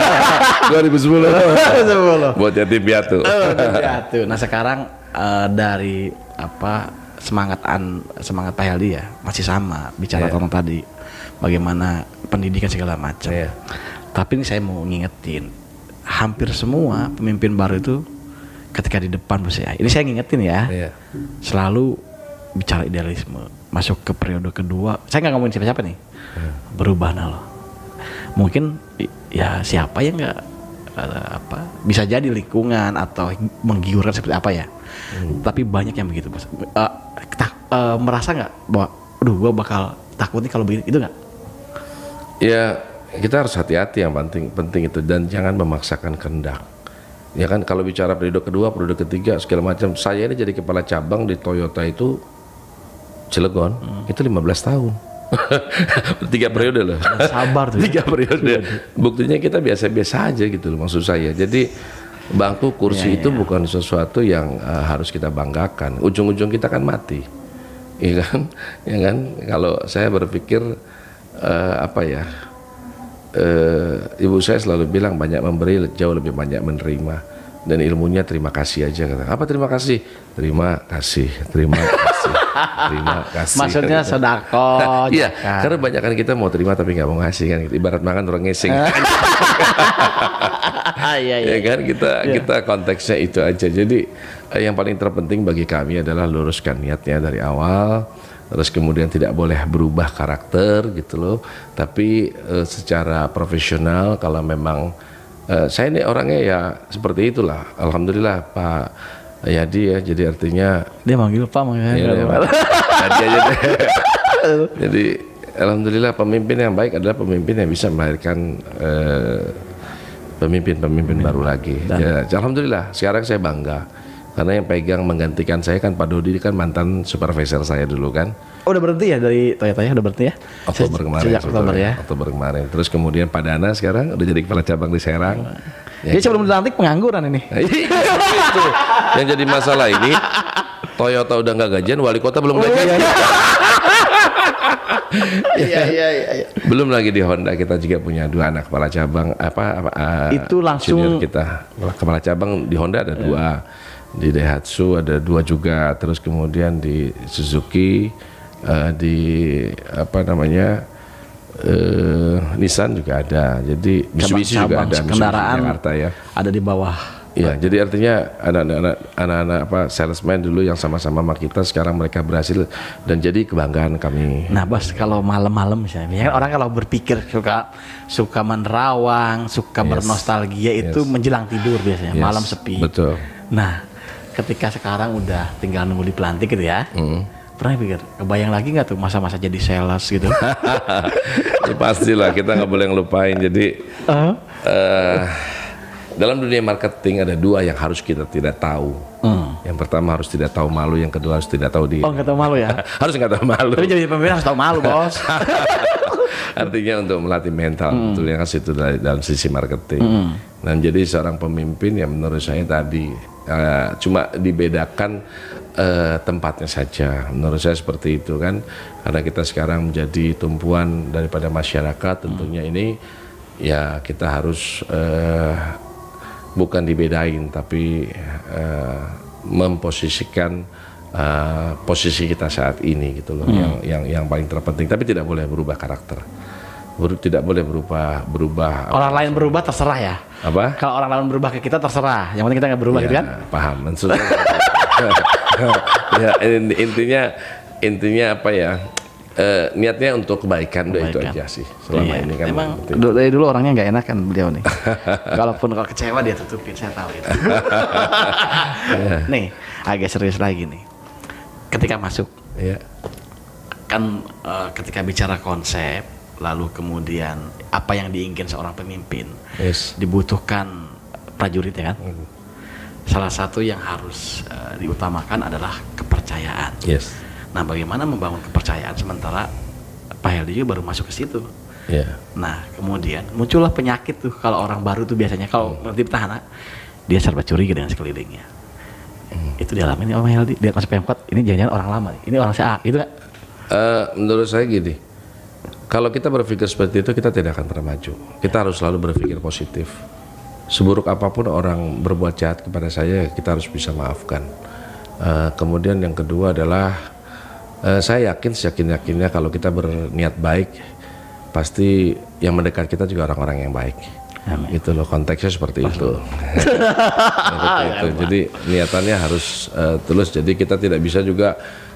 2010. Buat yatim piatu. Nah sekarang dari semangat PLD ya masih sama bicara tentang tadi bagaimana pendidikan segala macam. Tapi ini saya mau ngingetin. Hampir semua pemimpin baru itu ketika di depan bos saya, ini saya ngingetin ya, selalu bicara idealisme. Masuk ke periode kedua, saya nggak ngomongin siapa-siapa nih, berubah loh. Mungkin ya siapa yang nggak bisa jadi lingkungan atau menggiurkan seperti apa ya. Tapi banyak yang begitu bos. Merasa nggak bahwa, aduh gue bakal takut nih kalau begitu, itu nggak? Ya. Kita harus hati-hati, yang penting itu, dan jangan memaksakan kehendak. Ya kan, kalau bicara periode kedua, periode ketiga segala macam. Saya ini jadi kepala cabang di Toyota itu Cilegon, itu 15 tahun. 3 periode loh. Sabar tuh. 3 periode. Buktinya kita biasa-biasa aja gitu loh maksud saya. Jadi bangku kursi itu bukan sesuatu yang harus kita banggakan. Ujung-ujung kita kan mati. Iya kan? Ya kan? Kalau saya berpikir ibu saya selalu bilang banyak memberi jauh lebih banyak menerima, dan ilmunya terima kasih aja. Kata, apa terima kasih? Terima kasih, terima kasih, terima kasih. Maksudnya sedekah. Iya, karena banyak kan kita mau terima tapi nggak mau ngasih kan. Ibarat makan orang ngesing. Ya kan, kita konteksnya itu aja. Jadi yang paling terpenting bagi kami adalah luruskan niatnya dari awal. Terus kemudian tidak boleh berubah karakter gitu loh, tapi secara profesional kalau memang saya ini orangnya ya seperti itulah. Alhamdulillah Pak Yadi ya, jadi artinya dia manggil Pak Yadi aja deh. Jadi alhamdulillah pemimpin yang baik adalah pemimpin yang bisa melahirkan pemimpin baru lagi. Ya, alhamdulillah sekarang saya bangga. Karena yang pegang menggantikan saya kan Pak Dodi, kan mantan supervisor saya dulu kan. Oh udah berhenti ya dari Toyota ya, udah berhenti ya? Oktober kemarin. Sejak Oktober ya? Oktober kemarin. Terus kemudian Pak Dana sekarang udah jadi kepala cabang di Serang. Jadi sebelum dilantik pengangguran ini. Itu yang jadi masalah ini. Toyota udah nggak gajian, wali kota belum gajian. Iya. Belum lagi di Honda kita juga punya 2 anak kepala cabang itu langsung kita kepala cabang di Honda ada 2. Di Daihatsu ada 2 juga, terus kemudian di Suzuki, di Nissan juga ada, jadi Mitsubishi juga ada, kendaraan Jakarta ya, ada di bawah. Ya, jadi artinya anak-anak salesman dulu yang sama-sama sama kita sekarang mereka berhasil dan jadi kebanggaan kami. Nah, Bos, kalau malam-malam misalnya orang kalau berpikir suka menerawang, suka bernostalgia itu menjelang tidur biasanya, malam sepi. Betul. Nah, ketika sekarang udah tinggal nunggu dipelantik gitu ya. Pernah pikir, kebayang lagi nggak tuh masa-masa jadi sales gitu? Ya, pastilah, kita nggak boleh ngelupain. Jadi dalam dunia marketing ada 2 yang harus kita tidak tahu. Yang pertama harus tidak tahu malu, yang kedua harus tidak tahu diri. Oh, nggak tahu malu ya? Harus nggak tahu malu. Tapi jadi pemimpin harus tahu malu, Bos. Artinya untuk melatih mental, betulnya kan situ dalam sisi marketing. Dan jadi seorang pemimpin yang menurut saya tadi cuma dibedakan tempatnya saja. Menurut saya seperti itu kan, karena kita sekarang menjadi tumpuan daripada masyarakat. Tentunya ini ya kita harus bukan dibedain, tapi memposisikan posisi kita saat ini gitu loh, yang paling terpenting. Tapi tidak boleh berubah karakter, tidak boleh berubah. Orang lain berubah terserah ya. Apa? Kalau orang lain berubah ke kita terserah. Yang penting kita nggak berubah, ya, gitu kan? Paham maksudnya. Ya, intinya apa ya? niatnya untuk kebaikan, udah itu aja sih selama ini kan. Memang dari dulu orangnya nggak enak kan beliau nih. Kalaupun kalau kecewa dia tutupin, saya tahu itu. Nih agak serius lagi nih. Ketika masuk, kan ketika bicara konsep, lalu kemudian apa yang diinginkan seorang pemimpin, dibutuhkan prajurit ya kan. Salah satu yang harus diutamakan adalah kepercayaan. Nah, bagaimana membangun kepercayaan sementara Pak Heldy juga baru masuk ke situ. Nah, kemudian muncullah penyakit tuh kalau orang baru tuh biasanya kalau nanti petahana dia serba curiga dengan sekelilingnya. Itu dialami Om Heldy, dia masuk Pemkot, ini jangan-jangan orang lama nih. Ini orang si A, gitu kan? Menurut saya gini, kalau kita berpikir seperti itu kita tidak akan pernah maju. Kita harus selalu berpikir positif. Seburuk apapun orang berbuat jahat kepada saya, kita harus bisa maafkan. Kemudian yang kedua adalah saya yakin seyakin-yakinnya kalau kita berniat baik, pasti yang mendekat kita juga orang-orang yang baik. Gitu loh, konteksnya seperti itu. Jadi niatannya harus tulus. Jadi kita tidak bisa juga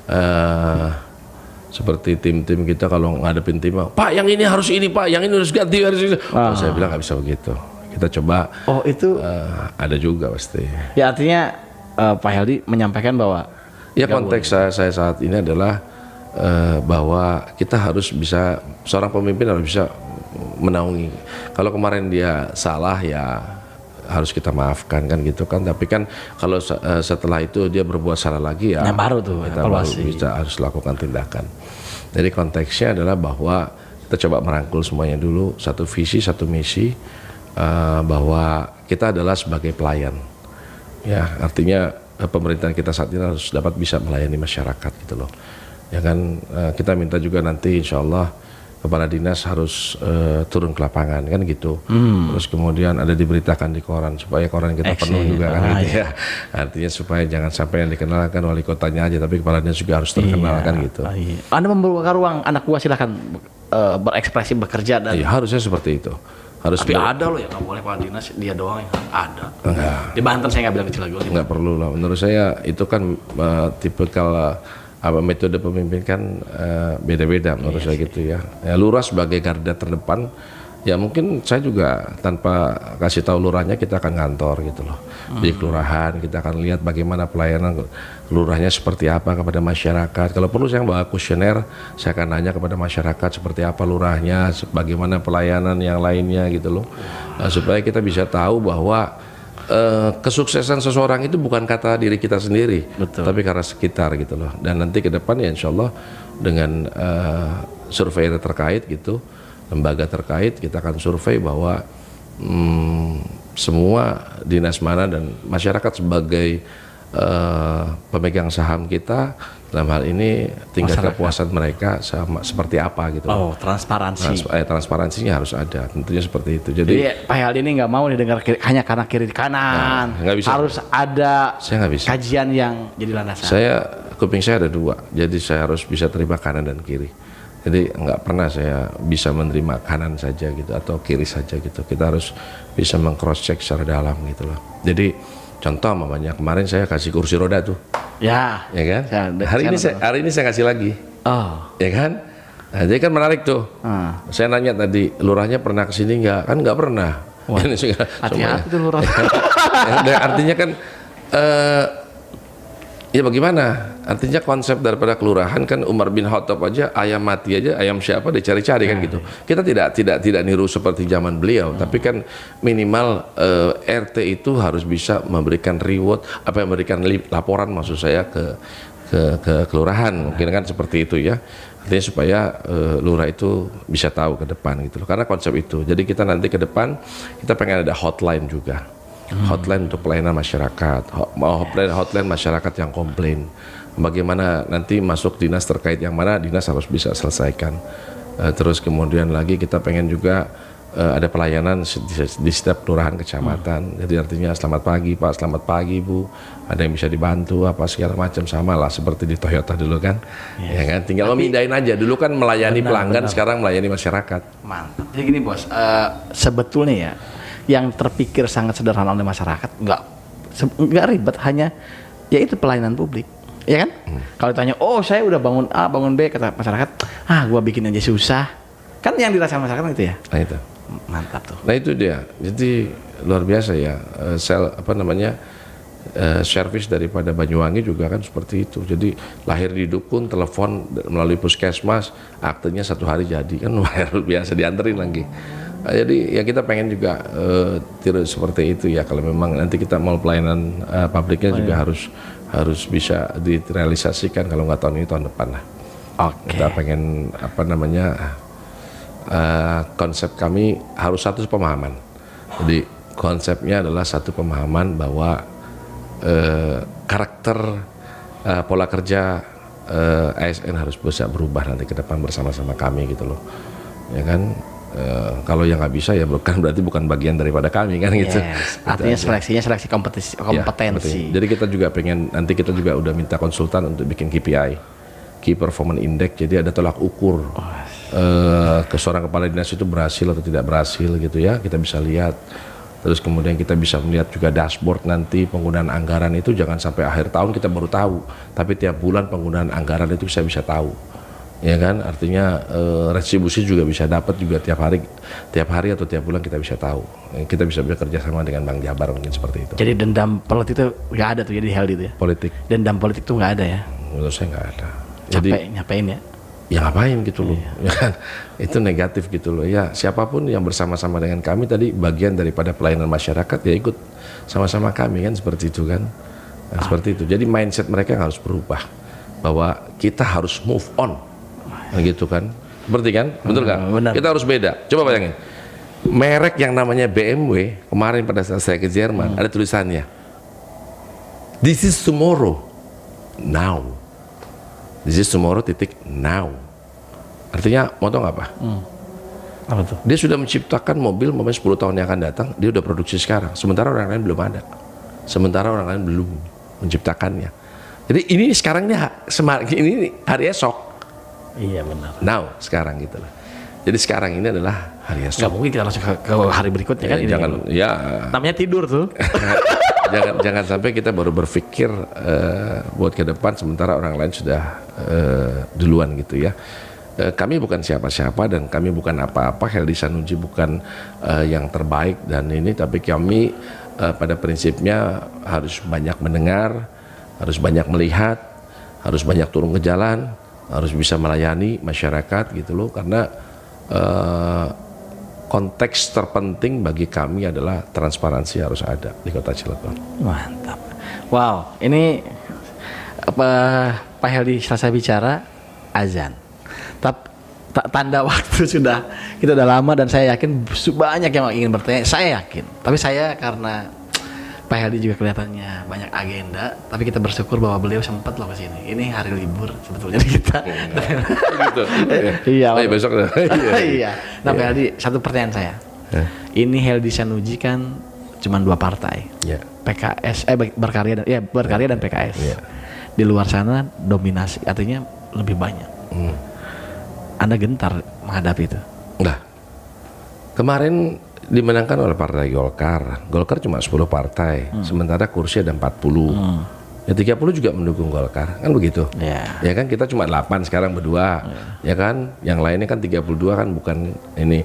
seperti tim-tim kita kalau ngadepin tim, Pak yang ini harus ini, Pak yang ini harus ganti, harus ini. Saya bilang nggak bisa begitu. Kita coba. Itu ada juga pasti. Ya artinya Pak Heldy menyampaikan bahwa ya konteks saya saat ini adalah bahwa kita harus bisa, seorang pemimpin harus bisa menaungi. Kalau kemarin dia salah ya harus kita maafkan kan gitu kan. Tapi kan kalau setelah itu dia berbuat salah lagi ya baru tuh kita baru bisa harus lakukan tindakan. Jadi konteksnya adalah bahwa kita coba merangkul semuanya dulu, satu visi satu misi, bahwa kita adalah sebagai pelayan. Ya artinya pemerintahan kita saat ini harus dapat bisa melayani masyarakat gitu loh. Ya kan kita minta juga nanti insya Allah kepala dinas harus turun ke lapangan kan gitu. Terus kemudian ada diberitakan di koran supaya koran kita penuh juga kan gitu ya. Artinya supaya jangan sampai yang dikenalkan wali kotanya aja tapi kepala dinas juga harus terkenal kan gitu. Anda membuka ruang anak buah silakan berekspresi bekerja dan harusnya seperti itu. Tapi ada loh ya nggak boleh kepala dinas dia doang yang ada. Di Banten saya nggak bilang kecil lagi. Nggak perlu lah. Menurut saya itu kan tipikal metode pemimpin kan beda-beda menurut saya gitu ya. Lurah sebagai garda terdepan, ya mungkin saya juga tanpa kasih tahu lurahnya kita akan kantor gitu loh. Di kelurahan kita akan lihat bagaimana pelayanan lurahnya seperti apa kepada masyarakat. Kalau perlu saya bawa kuesioner, saya akan nanya kepada masyarakat seperti apa lurahnya, bagaimana pelayanan yang lainnya gitu loh. Supaya kita bisa tahu bahwa kesuksesan seseorang itu bukan kata diri kita sendiri, tapi karena sekitar gitu loh. Dan nanti ke depan ya insya Allah dengan survei terkait gitu, lembaga terkait kita akan survei bahwa semua dinas mana dan masyarakat sebagai pemegang saham kita dalam hal ini tingkat kepuasan mereka sama seperti apa gitu. Transparansi. Transparansinya harus ada, tentunya seperti itu. Jadi Pak Heldy ini nggak mau didengar hanya karena kiri kanan. Harus ada kajian yang jadi landasan. Kuping saya ada dua, jadi saya harus bisa terima kanan dan kiri. Jadi nggak pernah saya bisa menerima kanan saja gitu atau kiri saja gitu. Kita harus bisa meng-cross check secara dalam gitu loh. Jadi contoh mamanya kemarin saya kasih kursi roda tuh. Ya kan? Hari ini saya kasih lagi. Ya kan? Nah, jadi kan menarik tuh. Saya nanya tadi, lurahnya pernah kesini nggak? Kan nggak pernah. Hati-hati tuh lurah. Artinya kan ya bagaimana? Artinya konsep daripada kelurahan kan Umar bin Khattab aja ayam mati aja ayam siapa dicari-cari kan gitu. Kita tidak niru seperti zaman beliau, tapi kan minimal RT itu harus bisa memberikan reward, memberikan laporan maksud saya ke kelurahan, mungkin kan seperti itu ya. Artinya supaya lurah itu bisa tahu ke depan gitu loh. Karena konsep itu. Jadi kita nanti ke depan kita pengen ada hotline juga. Hotline untuk pelayanan masyarakat, hotline masyarakat yang komplain. Bagaimana nanti masuk dinas terkait yang mana dinas harus bisa selesaikan. Terus kemudian lagi kita pengen juga ada pelayanan di setiap kelurahan kecamatan. Jadi artinya selamat pagi Pak, selamat pagi Bu, ada yang bisa dibantu apa segala macam, sama lah seperti di Toyota dulu kan. Ya kan, tinggal memindahin aja. Dulu kan melayani pelanggan, sekarang melayani masyarakat. Mantap. Jadi gini Bos, sebetulnya ya yang terpikir sangat sederhana oleh masyarakat nggak ribet, hanya yaitu pelayanan publik. Iya kan? Kalau ditanya, oh saya udah bangun A, bangun B, kata masyarakat, gua bikin aja susah. Kan yang dirasakan masyarakat itu ya. Nah itu. Mantap tuh. Nah itu dia. Jadi luar biasa ya. Servis daripada Banyuwangi juga kan seperti itu. Jadi lahir di dukun, telepon melalui puskesmas, aktenya 1 hari jadi, kan luar biasa, dianterin lagi. Jadi ya kita pengen juga tiru seperti itu ya. Kalau memang nanti kita mau pelayanan publiknya juga harus bisa direalisasikan, kalau nggak tahun ini tahun depan lah. Kita pengen konsep kami harus satu pemahaman. Jadi konsepnya adalah satu pemahaman bahwa karakter pola kerja ASN harus bisa berubah nanti ke depan bersama-sama kami gitu loh, ya kan. Kalau yang nggak bisa ya berarti bukan bagian daripada kami kan gitu. Artinya seleksinya seleksi kompetensi. Jadi kita juga pengen, nanti kita juga udah minta konsultan untuk bikin KPI, Key Performance Index. Jadi ada tolak ukur ke seorang kepala dinas itu berhasil atau tidak berhasil gitu ya, kita bisa lihat. Terus kemudian kita bisa melihat juga dashboard nanti penggunaan anggaran itu, jangan sampai akhir tahun kita baru tahu, tapi tiap bulan penggunaan anggaran itu saya bisa tahu, ya kan. Artinya retribusi juga bisa dapat juga tiap hari atau tiap bulan kita bisa tahu. Kita bisa bekerja sama dengan Bank Jabar mungkin seperti itu. Jadi dendam politik itu nggak ada tuh, jadi hal itu ya. Politik. Dendam politik tuh nggak ada ya. Menurut saya nggak ada. Nyapain ya. Ya ngapain gitu loh, ya kan? Itu negatif gitu loh. Ya siapapun yang bersama-sama dengan kami tadi bagian daripada pelayanan masyarakat, ya ikut sama-sama kami kan, seperti itu kan. Nah, seperti itu. Jadi mindset mereka harus berubah, bahwa kita harus move on, gitu kan? Seperti kan? Betul kan? Benar. Kita harus beda. Coba bayangin, merek yang namanya BMW kemarin pada saat saya ke Jerman ada tulisannya, "This is tomorrow, now." This is tomorrow titik now. Artinya mau tau nggak apa? Apa tuh? Dia sudah menciptakan mobil 10 tahun yang akan datang, dia udah produksi sekarang. Sementara orang lain belum ada. Sementara orang lain belum menciptakannya. Jadi ini sekarangnya, ini hari esok. Iya benar. Now, sekarang gitu lah. Jadi sekarang ini adalah hari esok. Gak mungkin kita langsung ke hari berikutnya kan? Jangan, ini namanya tidur tuh. jangan sampai kita baru berpikir buat ke depan sementara orang lain sudah duluan gitu ya. Kami bukan siapa-siapa dan kami bukan apa-apa. Heldy Sanuji bukan yang terbaik dan ini, tapi kami pada prinsipnya harus banyak mendengar, harus banyak melihat, harus banyak turun ke jalan, harus bisa melayani masyarakat gitu loh. Karena konteks terpenting bagi kami adalah transparansi harus ada di Kota Cilegon. Mantap. Wow, ini Pak Heldy selesai bicara azan. Tanda waktu kita udah lama dan saya yakin banyak yang ingin bertanya. Saya yakin. Tapi saya karena Pak Heldy juga kelihatannya banyak agenda, tapi kita bersyukur bahwa beliau sempat loh ke sini. Ini hari libur sebetulnya kita. Gitu. Iya. Besok. Iya. Nah, Pak Heldy, satu pertanyaan saya. Ini Heldy Sanuji kan cuma 2 partai. PKS, Berkarya dan PKS. Di luar sana dominasi, artinya lebih banyak. Anda gentar menghadapi itu? Nah, kemarin dimenangkan oleh partai Golkar. Golkar cuma 10 partai, sementara kursi ada 40. Ya 30 juga mendukung Golkar, kan begitu? Ya kan, kita cuma 8 sekarang berdua, ya kan? Yang lainnya kan 32 kan, bukan ini.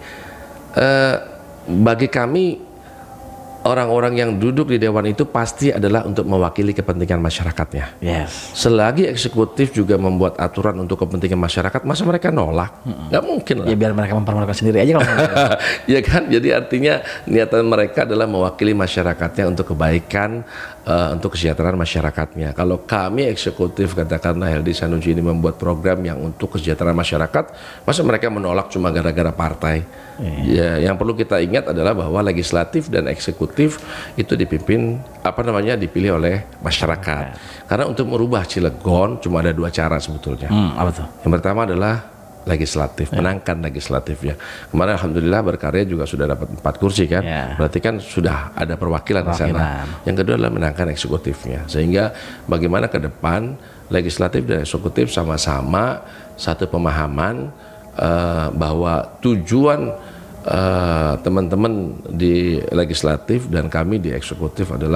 Bagi kami, orang-orang yang duduk di dewan itu pasti adalah untuk mewakili kepentingan masyarakatnya. Selagi eksekutif juga membuat aturan untuk kepentingan masyarakat, masa mereka nolak? Nggak mungkin lah. Ya biar mereka mempermalukan sendiri aja kalau ya kan, jadi artinya niatan mereka adalah mewakili masyarakatnya untuk kebaikan, untuk kesejahteraan masyarakatnya. Kalau kami eksekutif, katakanlah Heldy Sanuji ini membuat program yang untuk kesejahteraan masyarakat, masa mereka menolak cuma gara-gara partai? Ya, yang perlu kita ingat adalah bahwa legislatif dan eksekutif itu dipilih oleh masyarakat. Karena untuk merubah Cilegon cuma ada 2 cara sebetulnya. Apa tuh? Yang pertama adalah legislatif, menangkan legislatifnya. Kemarin alhamdulillah Berkarya juga sudah dapat 4 kursi kan, berarti kan sudah ada perwakilan di sana. Yang kedua adalah menangkan eksekutifnya, sehingga bagaimana ke depan legislatif dan eksekutif sama-sama satu pemahaman bahwa tujuan teman-teman di legislatif dan kami di eksekutif adalah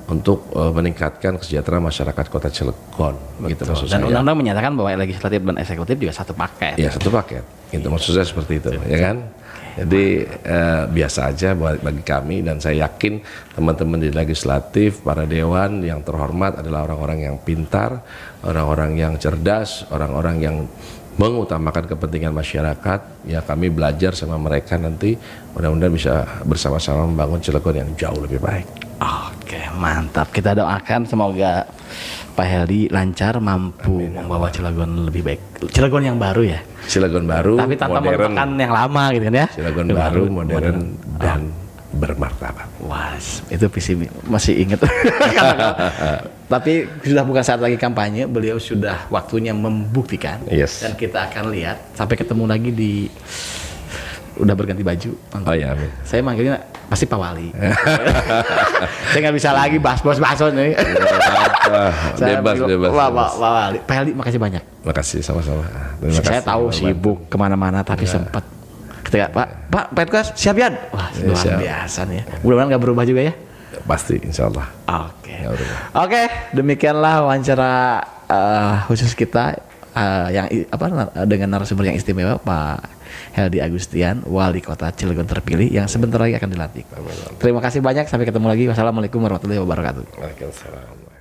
untuk meningkatkan kesejahteraan masyarakat Kota Cilegon. Gitu maksud dan saya. Undang-undang menyatakan bahwa legislatif dan eksekutif juga satu paket. Ya satu paket. Itu maksud saya seperti itu, ya kan? Jadi biasa aja bagi kami, dan saya yakin teman-teman di legislatif, para dewan yang terhormat adalah orang-orang yang pintar, orang-orang yang cerdas, orang-orang yang mengutamakan kepentingan masyarakat. Ya kami belajar sama mereka, nanti mudah-mudahan bisa bersama-sama membangun Cilegon yang jauh lebih baik. Oke, mantap. Kita doakan semoga Pak Heldi lancar, mampu membawa Cilegon lebih baik. Cilegon yang baru ya. Cilegon baru, tapi tanpa melupakan yang lama gitu kan ya. Cilegon baru, modern dan bermartabat. Wah, itu visi masih ingat. Tapi sudah bukan saat lagi kampanye, beliau sudah waktunya membuktikan. Yes. Dan kita akan lihat sampai ketemu lagi di udah berganti baju. Oh ya, amin. Saya manggilnya pasti Pak Wali. Saya nggak bisa lagi bos nih. Bebas. Pak Wali. Pak Heldi, makasih banyak. Makasih, sama-sama. Saya tahu sibuk kemana-mana, tapi sempat ketika Pak Petkos siap ya? Wah, luar biasa nih ya. Mudah-mudahan nggak berubah juga ya. Pasti, insya Allah. Oke, demikianlah wawancara khusus kita yang dengan narasumber yang istimewa, Pak Heldi Agustian, Wali Kota Cilegon terpilih yang sebentar lagi akan dilantik. Terima kasih banyak, sampai ketemu lagi. Wassalamualaikum warahmatullahi wabarakatuh. Waalaikumsalam.